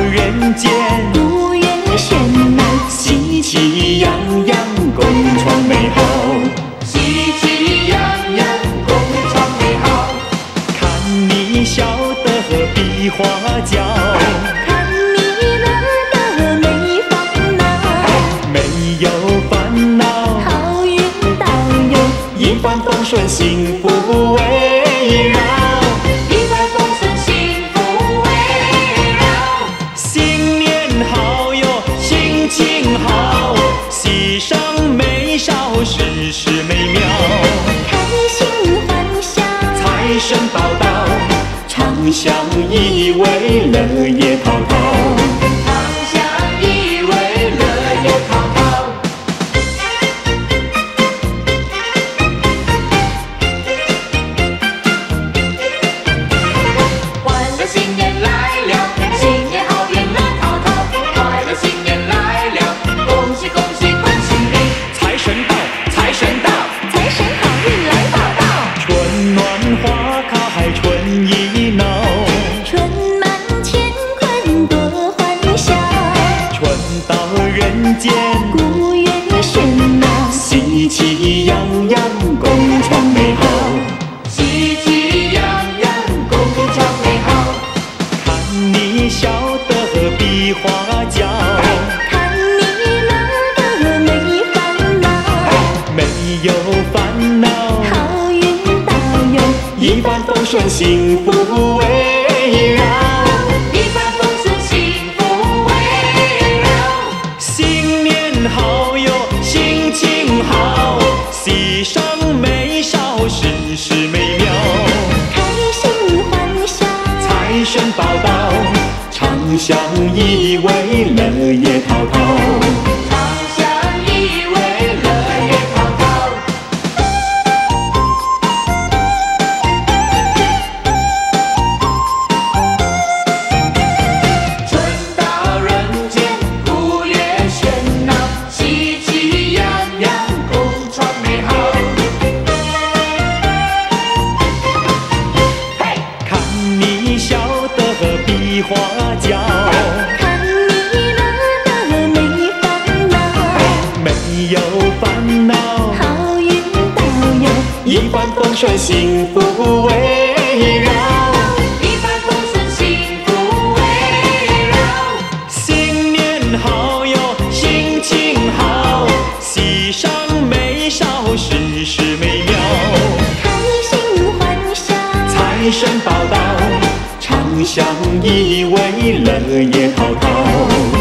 人间， 五月喧闹， 喜气洋洋，共创美好。 喜气洋洋，共创美好。 看你笑得比花娇， 看你乐得没烦恼， 没有烦恼， 好运到有， 一帆风顺，幸福围绕。 一帆风顺，幸福围绕。 新年好哟，心情好，喜上眉梢，事事美妙。 开心欢笑， 财神报道，长相依偎，乐也滔滔。 长相依偎，乐也滔滔。欢乐新年来了，新年好运乐滔滔。快乐新年来了，恭喜恭喜恭喜你！ 财神到，财神到， 财神好运来报道， 春暖花开，春意闹， 春满乾坤多欢笑， 春到人间， 五月喧闹， 喜气洋洋，共创美好。 喜气洋洋，共创美好。 看你笑得比花娇， 看你乐得没烦恼， 没有烦恼， 好运到有， 一帆风顺，幸福围绕。 一帆风顺，幸福围绕。 新年好哟，心情好，喜上眉梢，事事美妙。 开心欢笑， 财神报道，长相依偎，乐也滔滔。 长相依偎，乐也滔滔。春到人间，五月喧闹，喜气洋洋，共创美好。嘿， 看你笑得比花娇， 看你乐得没烦恼， 没有烦恼， 好运到有， 一帆风顺，幸福围绕。 一帆风顺，幸福围绕。 新年好哟，心情好，喜上眉梢，事事美妙。 开心欢笑， 财神报道，长相依偎，乐也滔滔。